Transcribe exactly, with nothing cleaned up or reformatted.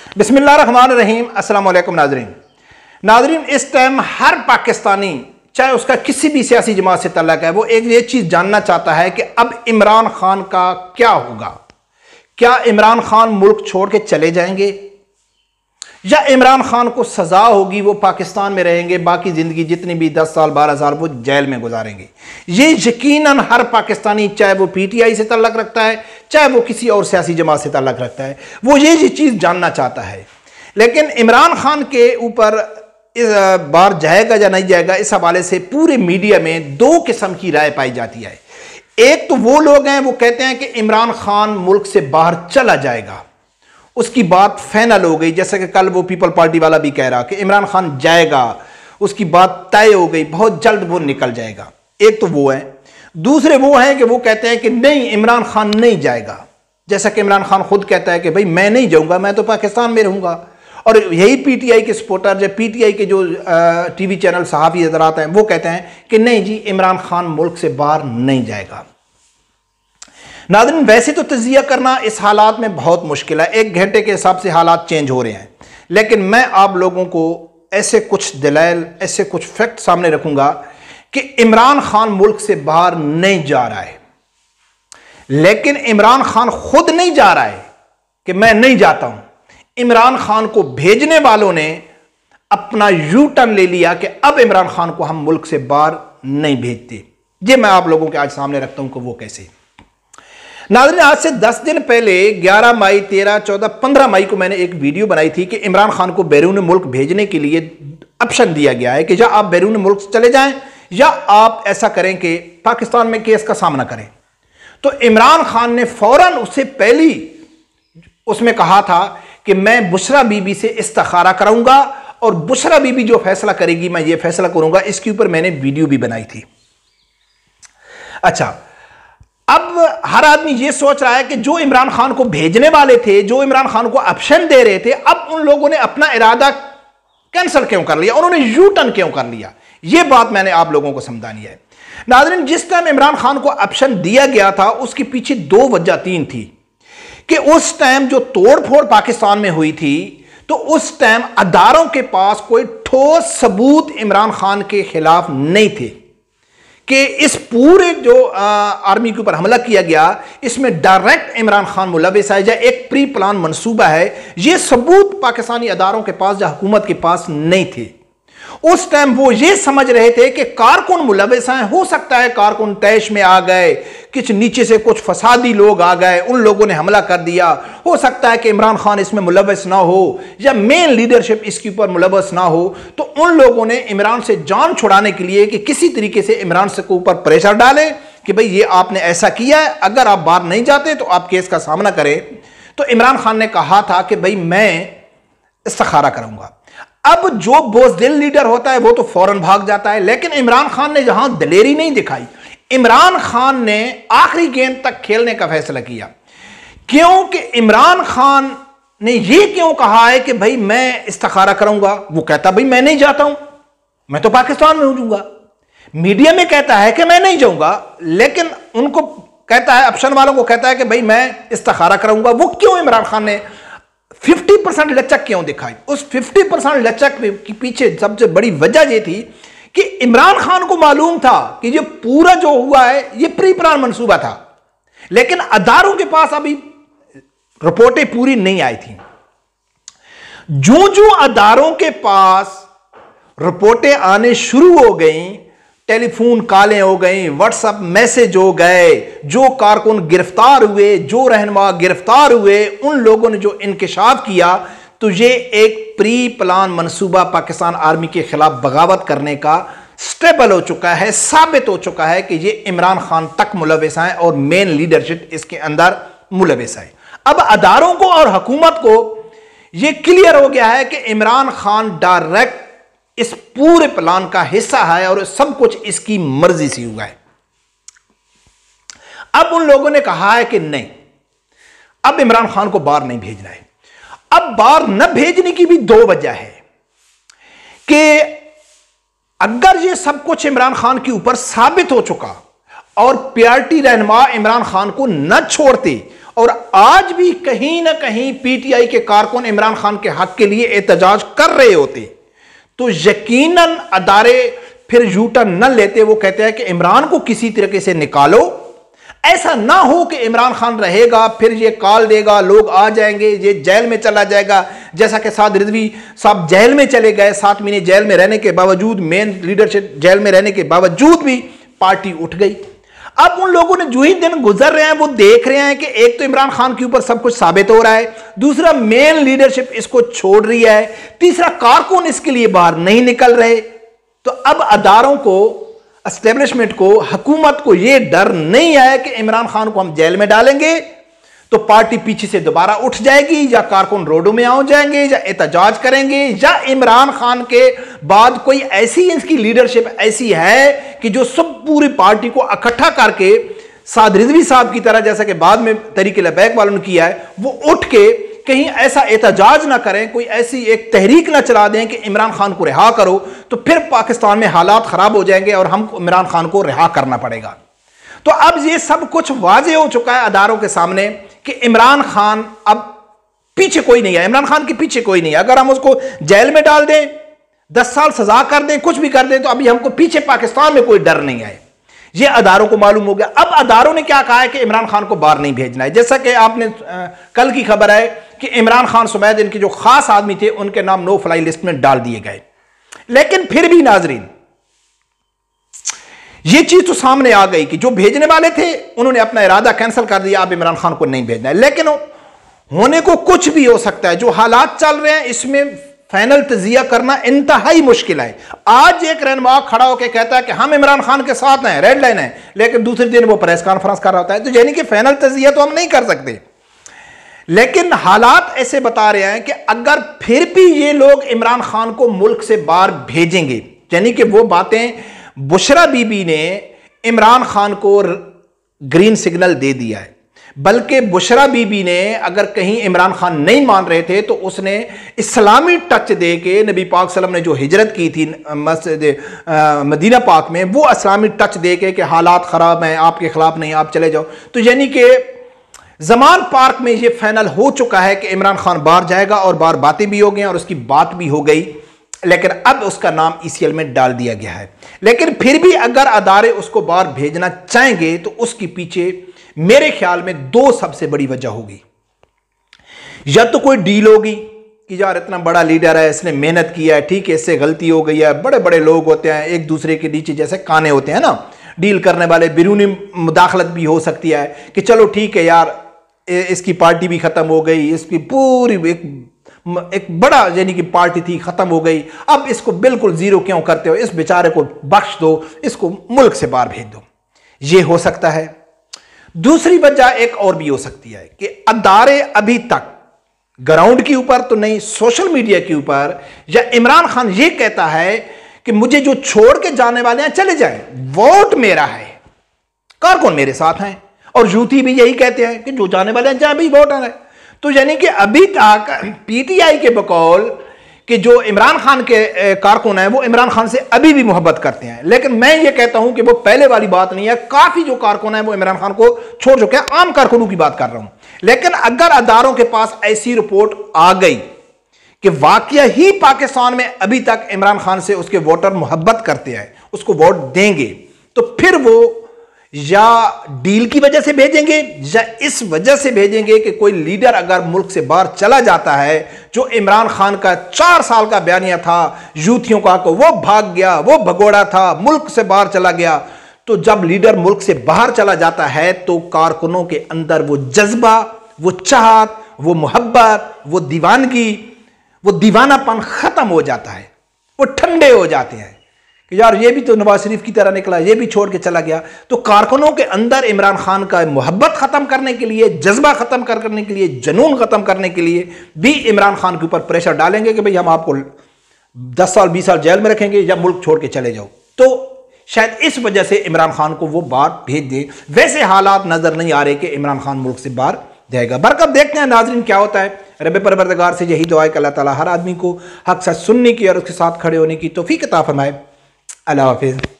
बिस्मिल्लाहिर्रहमानिर्रहीम। अस्सलाम वालेकुम नाजरीन। नाजरीन इस टाइम हर पाकिस्तानी, चाहे उसका किसी भी सियासी जमात से तल्लुक़ है, वो एक ये चीज़ जानना चाहता है कि अब इमरान खान का क्या होगा। क्या इमरान खान मुल्क छोड़ के चले जाएंगे या इमरान खान को सज़ा होगी, वो पाकिस्तान में रहेंगे, बाकी ज़िंदगी जितनी भी दस साल बारह साल वो जेल में गुजारेंगे। ये यकीनन हर पाकिस्तानी, चाहे वो पी टी आई से तल्लुक़ रखता है, चाहे वो किसी और सियासी जमात से तल्लुक़ रखता है, वो ये ये चीज़ जानना चाहता है। लेकिन इमरान खान के ऊपर इस बार जाएगा या नहीं जाएगा, इस हवाले से पूरे मीडिया में दो किस्म की राय पाई जाती है। एक तो वो लोग हैं, वो कहते हैं कि इमरान खान मुल्क से बाहर चला जाएगा, उसकी बात फाइनल हो गई। जैसे कि कल वो पीपल पार्टी वाला भी कह रहा कि इमरान खान जाएगा, उसकी बात तय हो गई, बहुत जल्द वो निकल जाएगा। एक तो वो है। दूसरे वो हैं कि वो कहते हैं कि नहीं, इमरान खान नहीं जाएगा। जैसा कि इमरान खान खुद कहता है कि भाई मैं नहीं जाऊंगा, मैं तो पाकिस्तान में रहूंगा। और यही पीटीआई के सपोर्टर, या पीटीआई के जो टीवी चैनल सहाफ़ी हज़रात हैं, वो कहते हैं कि नहीं जी, इमरान खान मुल्क से बाहर नहीं जाएगा। नाज़रीन, वैसे तो तज़किया करना इस हालात में बहुत मुश्किल है, एक घंटे के हिसाब से हालात चेंज हो रहे हैं। लेकिन मैं आप लोगों को ऐसे कुछ दलाइल, ऐसे कुछ फैक्ट सामने रखूंगा कि इमरान खान मुल्क से बाहर नहीं जा रहा है। लेकिन इमरान खान खुद नहीं जा रहा है कि मैं नहीं जाता हूं। इमरान खान को भेजने वालों ने अपना यू टर्न ले लिया कि अब इमरान खान को हम मुल्क से बाहर नहीं भेजते। ये मैं आप लोगों के आज सामने रखता हूं कि वो कैसे। नाज़रीन, आज से दस दिन पहले ग्यारह मई, तेरह, चौदह, पंद्रह मई को मैंने एक वीडियो बनाई थी कि इमरान खान को बैरून मुल्क भेजने के लिए ऑप्शन दिया गया है कि या आप बैरून मुल्क चले जाएं या आप ऐसा करें कि पाकिस्तान में केस का सामना करें। तो इमरान खान ने फौरन उससे पहली उसमें कहा था कि मैं बुशरा बीबी से इस्तिखारा कराऊंगा और बुशरा बीबी जो फैसला करेगी मैं ये फैसला करूंगा। इसके ऊपर मैंने वीडियो भी बनाई थी। अच्छा, अब हर आदमी ये सोच रहा है कि जो इमरान खान को भेजने वाले थे, जो इमरान खान को ऑप्शन दे रहे थे, अब उन लोगों ने अपना इरादा कैंसिल क्यों कर लिया, उन्होंने यू टर्न क्यों कर लिया। यह बात मैंने आप लोगों को समझानी है। नाज़रीन, जिस टाइम इमरान खान को ऑप्शन दिया गया था, उसके पीछे दो वजह तीन थी कि उस टाइम जो तोड़फोड़ पाकिस्तान में हुई थी, तो उस टाइम अदारों के पास कोई ठोस सबूत इमरान खान के खिलाफ नहीं थे कि इस पूरे जो आ, आर्मी के ऊपर हमला किया गया, इसमें डायरेक्ट इमरान खान मुलविस है या एक प्री प्लान मंसूबा है। ये सबूत पाकिस्तानी अदारों के पास या हुकूमत के पास नहीं थे। उस टाइम वो ये समझ रहे थे कि कारकुन मुलविस हैं, हो सकता है कारकुन तैश में आ गए, कुछ नीचे से कुछ फसादी लोग आ गए, उन लोगों ने हमला कर दिया। हो सकता है कि इमरान खान इसमें मुलविस ना हो या मेन लीडरशिप इसके ऊपर मुलविस ना हो। तो उन लोगों ने इमरान से जान छुड़ाने के लिए कि किसी तरीके से इमरान से के ऊपर प्रेशर डालें कि भाई ये आपने ऐसा किया है, अगर आप बाहर नहीं जाते तो आप केस का सामना करें। तो इमरान खान ने कहा था कि भाई मैं इस्तिखारा करूंगा। अब जो बोझदिल लीडर होता है वो तो फौरन भाग जाता है, लेकिन इमरान खान ने जहां दलेरी नहीं दिखाई, इमरान खान ने आखिरी गेंद तक खेलने का फैसला किया। क्योंकि इमरान खान ने ये क्यों कहा है कि भाई मैं इस्तिखारा करूंगा। वो कहता भाई मैं नहीं जाता हूं, मैं तो पाकिस्तान में हो जाऊंगा। मीडिया में कहता है कि मैं नहीं जाऊंगा, लेकिन उनको कहता है, ऑप्शन वालों को कहता है कि भाई मैं इस्तिखारा करूंगा। वो क्यों इमरान खान ने पचास परसेंट लचक क्यों दिखाई? उस पचास परसेंट लचक के पीछे सबसे बड़ी वजह यह थी कि इमरान खान को मालूम था कि ये पूरा जो हुआ है ये प्री प्लान मंसूबा था, लेकिन अदारों के पास अभी रिपोर्टें पूरी नहीं आई थी। जो जो अदारों के पास रिपोर्टें आने शुरू हो गई, टेलीफोन कॉलें हो गई, व्हाट्सएप मैसेज हो गए, जो कारकुन गिरफ्तार हुए, जो रहनुमा गिरफ्तार हुए, उन लोगों ने जो इंकशाफ किया, तो ये एक प्री प्लान मंसूबा पाकिस्तान आर्मी के खिलाफ बगावत करने का स्टेबल हो चुका है, साबित हो चुका है कि ये इमरान खान तक मुलविस हैं और मेन लीडरशिप इसके अंदर मुलविस है। अब अदारों को और हुकूमत को यह क्लियर हो गया है कि इमरान खान डायरेक्ट इस पूरे प्लान का हिस्सा है और सब कुछ इसकी मर्जी से हुआ है। अब उन लोगों ने कहा है कि नहीं, अब इमरान खान को बाहर नहीं भेजना है। अब बाहर न भेजने की भी दो वजह है कि अगर ये सब कुछ इमरान खान के ऊपर साबित हो चुका और पीआरटी रहनुमा इमरान खान को न छोड़ते और आज भी कहीं ना कहीं पीटीआई के कारकुन इमरान खान के हक के लिए एहतजाज कर रहे होते तो यकीनन अदारे फिर यूटर्न न लेते। वो कहते हैं कि इमरान को किसी तरीके से निकालो, ऐसा ना हो कि इमरान खान रहेगा फिर ये कॉल देगा, लोग आ जाएंगे, ये जेल में चला जाएगा, जैसा कि साद रिजवी साहब जेल में चले गए, सात महीने जेल में रहने के बावजूद, मेन लीडरशिप जेल में रहने के बावजूद भी पार्टी उठ गई। अब उन लोगों ने जो ही दिन गुजर रहे हैं वो देख रहे हैं कि एक तो इमरान खान के ऊपर सब कुछ साबित हो रहा है, दूसरा मेन लीडरशिप इसको छोड़ रही है, तीसरा कारकुन इसके लिए बाहर नहीं निकल रहे। तो अब अदारों को, एस्टेब्लिशमेंट को, हुकूमत को यह डर नहीं है कि इमरान खान को हम जेल में डालेंगे तो पार्टी पीछे से दोबारा उठ जाएगी, या कारकुन रोडों में आ जाएंगे, या एहतजाज करेंगे, या इमरान खान के बाद कोई ऐसी इसकी लीडरशिप ऐसी है कि जो सब पूरी पार्टी को इकट्ठा करके साद रिजवी साहब की तरह, जैसा कि बाद में तरीके लबैक वालों ने किया है, वो उठ के कहीं ऐसा एहतजाज ना करें, कोई ऐसी एक तहरीक ना चला दें कि इमरान खान को रिहा करो, तो फिर पाकिस्तान में हालात खराब हो जाएंगे और हम इमरान खान को रिहा करना पड़ेगा। तो अब ये सब कुछ वाजे हो चुका है अदारों के सामने कि इमरान खान अब पीछे कोई नहीं है, इमरान खान के पीछे कोई नहीं है। अगर हम उसको जेल में डाल दें, दस साल सजा कर दें, कुछ भी कर दें, तो अभी हमको पीछे पाकिस्तान में कोई डर नहीं है। ये अदारों को मालूम हो गया। अब अदारों ने क्या कहा है कि इमरान खान को बाहर नहीं भेजना है। जैसा कि आपने आ, कल की खबर है कि इमरान खान सुमैद इनके जो खास आदमी थे उनके नाम नो फ्लाई लिस्ट में डाल दिए गए, लेकिन फिर भी नाजरीन ये चीज तो सामने आ गई कि जो भेजने वाले थे उन्होंने अपना इरादा कैंसिल कर दिया, अब इमरान खान को नहीं भेजना है। लेकिन होने को कुछ भी हो सकता है, जो हालात चल रहे हैं इसमें फाइनल तजिया करना इंतहाई मुश्किल है। आज एक रहनुमा खड़ा होकर कहता है कि हम इमरान खान के साथ हैं, रेड लाइन है, लेकिन दूसरे दिन वो प्रेस कॉन्फ्रेंस कर रहा होता है, तो यानी कि फाइनल तजिया तो हम नहीं कर सकते। लेकिन हालात ऐसे बता रहे हैं कि अगर फिर भी ये लोग इमरान खान को मुल्क से बाहर भेजेंगे, यानी कि वो बातें बुशरा बीबी ने इमरान खान को ग्रीन सिग्नल दे दिया है, बल्कि बुशरा बीबी ने अगर कहीं इमरान खान नहीं मान रहे थे तो उसने इस्लामी टच दे के, नबी पाक सल्लल्लाहु अलैहि वसल्लम ने जो हिजरत की थी मस्जिद मदीना पाक में, वो इस्लामी टच दे के कि हालात ख़राब हैं, आपके खिलाफ नहीं, आप चले जाओ। तो यानी कि जमान पार्क में ये फाइनल हो चुका है कि इमरान खान बाहर जाएगा, और बाहर बातें भी हो गई और उसकी बात भी हो गई, लेकिन अब उसका नाम ईसीएल में डाल दिया गया है। लेकिन फिर भी अगर अदारे उसको बाहर भेजना चाहेंगे तो उसके पीछे मेरे ख्याल में दो सबसे बड़ी वजह होगी। या तो कोई डील होगी कि यार इतना बड़ा लीडर है, इसने मेहनत किया है, ठीक है, इससे गलती हो गई है, बड़े बड़े लोग होते हैं एक दूसरे के नीचे जैसे काने होते हैं ना, डील करने वाले, बिरूनी मुदाखलत भी हो सकती है कि चलो ठीक है यार, इसकी पार्टी भी खत्म हो गई, इसकी पूरी एक एक बड़ा यानी कि पार्टी थी खत्म हो गई, अब इसको बिल्कुल जीरो क्यों करते हो, इस बेचारे को बख्श दो, इसको मुल्क से बाहर भेज दो। ये हो सकता है। दूसरी वजह एक और भी हो सकती है कि अदारे अभी तक ग्राउंड के ऊपर तो नहीं, सोशल मीडिया के ऊपर, या इमरान खान ये कहता है कि मुझे जो छोड़ के जाने वाले हैं चले जाएं, वोट मेरा है, कारकुन मेरे साथ हैं, और यूथी भी यही कहते हैं कि जो जाने वाले हैं जाए भी, वोट है। तो यानी कि अभी तक पीटीआई के बकौल कि जो इमरान खान के कारकुन हैं वो इमरान खान से अभी भी मोहब्बत करते हैं, लेकिन मैं ये कहता हूं कि वो पहले वाली बात नहीं है। काफी जो कारकुन हैं वो इमरान खान को छोड़ चुके हैं, आम कारकुनों की बात कर रहा हूं। लेकिन अगर अदारों के पास ऐसी रिपोर्ट आ गई कि वाकया ही पाकिस्तान में अभी तक इमरान खान से उसके वोटर मोहब्बत करते हैं, उसको वोट देंगे, तो फिर वो या डील की वजह से भेजेंगे या इस वजह से भेजेंगे कि कोई लीडर अगर मुल्क से बाहर चला जाता है, जो इमरान खान का चार साल का बयानिया था यूथियों का, को वो भाग गया, वो भगोड़ा था, मुल्क से बाहर चला गया, तो जब लीडर मुल्क से बाहर चला जाता है तो कारकुनों के अंदर वो जज्बा, वो चाहत, वो मोहब्बत, वो दीवानगी, वो दीवानापन खत्म हो जाता है, वो ठंडे हो जाते हैं कि यार ये भी तो नवाज शरीफ की तरह निकला, ये भी छोड़ के चला गया। तो कारकुनों के अंदर इमरान खान का मोहब्बत खत्म करने के लिए, जज्बा खत्म करने के लिए, जुनून खत्म करने के लिए भी इमरान खान के ऊपर प्रेशर डालेंगे कि भाई हम आपको दस साल बीस साल जेल में रखेंगे या मुल्क छोड़ के चले जाओ। तो शायद इस वजह से इमरान खान को वो बाहर भेज दे। वैसे हालात नजर नहीं आ रहे कि इमरान खान मुल्क से बाहर जाएगा। बरकत देखते हैं नाज़रीन क्या होता है। रब परवरदिगार से यही दुआ है कि अल्लाह ताला हर आदमी को हक सच सुनने की और उसके साथ खड़े होने की तौफीक अता फरमाए। अल्लाह हाफिज़।